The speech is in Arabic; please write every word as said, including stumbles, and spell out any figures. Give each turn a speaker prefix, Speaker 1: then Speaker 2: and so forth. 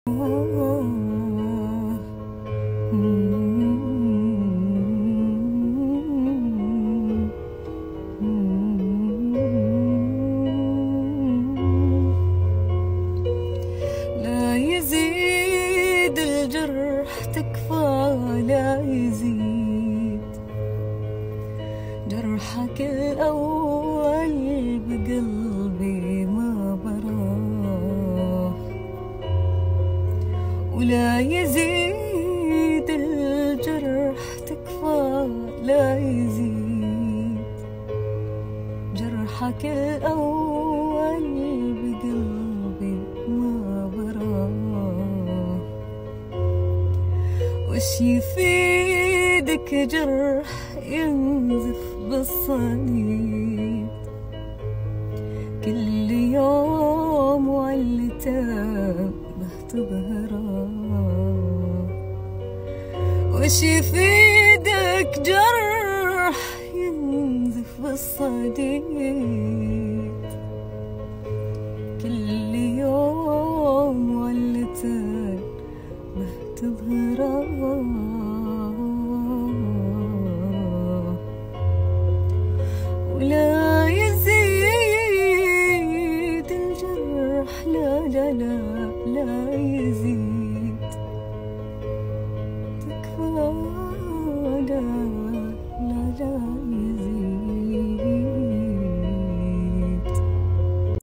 Speaker 1: لا يزيد الجرح تكفى، لا يزيد جرحك الأول بقلبي ما براه، ولا يزيد الجرح تكفى، لا يزيد جرحك الأول بقلبي ما براه. وش يفيدك جرح ينزف بالصديد كل يوم وعلته تظهره؟ وش يفيدك جرح ينزف بالصديد